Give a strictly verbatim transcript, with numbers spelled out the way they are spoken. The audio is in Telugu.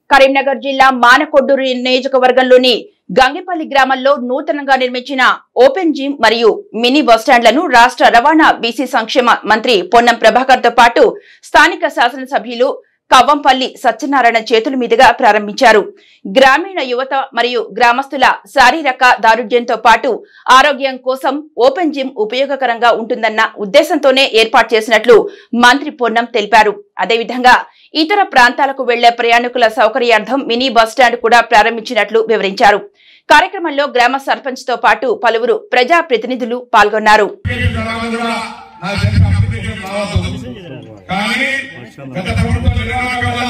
కరీంనగర్ జిల్లా మానకొండూరు నియోజకవర్గంలోని గంగేపల్లి గ్రామంలో నూతనంగా నిర్మించిన ఓపెన్ జిమ్ మరియు మినీ బస్టాండ్లను రాష్ట్ర రవాణా బీసీ సంక్షేమ మంత్రి పొన్నం ప్రభాకర్ తో పాటు స్థానిక శాసనసభ్యులు కవ్వంపల్లి సత్యనారాయణ చేతుల మీదుగా ప్రారంభించారు. గ్రామీణ యువత మరియు గ్రామస్తుల శారీరక దారుఢ్యంతో పాటు ఆరోగ్యం కోసం ఓపెన్ జిమ్ ఉపయోగకరంగా ఉంటుందన్న ఉద్దేశంతోనే ఏర్పాటు చేసినట్లు మంత్రి పొన్నం తెలిపారు. అదేవిధంగా ఇతర ప్రాంతాలకు వెళ్లే ప్రయాణికుల సౌకర్యార్థం మినీ బస్టాండ్ కూడా ప్రారంభించినట్లు వివరించారు. కార్యక్రమంలో గ్రామ సర్పంచ్ తో పాటు పలువురు ప్రజా ప్రతినిధులు పాల్గొన్నారు. కానీ గత ప్రభుత్వం నిర్వహణ